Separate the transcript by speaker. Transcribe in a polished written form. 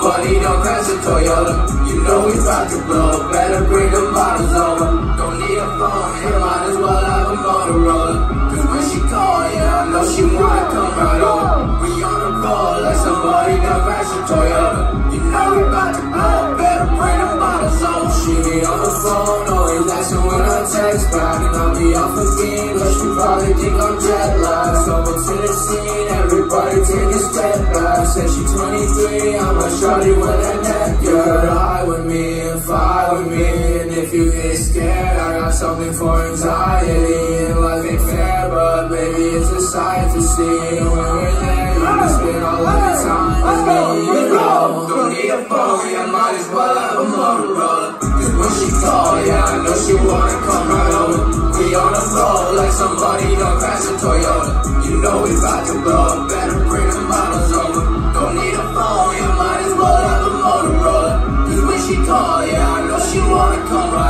Speaker 1: somebody, don't crash a Toyota. You know we about to blow, better bring the bottles over. Don't need a phone, here might as well have a Motorola. Cause when she call, yeah, I know she wanna come right over. We on the roll, like somebody, don't crash a Toyota. You know we about to blow, better bring the bottles over. She be on the phone, always asking when I text back. And I'll be off again, but she probably think I'm jet lagged. Someone to the scene, everybody take a step back. Said she 23, I'm a shorty with a neck. You're high with me and fight with me. And if you get scared, I got something for anxiety. And life ain't fair, but baby, it's a sight to see. And when we're there, you can spend all of the time with me. You know, don't need a phone, I might as well have a Motorola. Cause when she call, yeah, I know she wanna come right over. We on the roll, like somebody don't crash a Toyota. You know we about to blow, better bring the bottles over. Don't need a phone, you might as well have a Motorola. Cause when she call, yeah, I know she wanna come right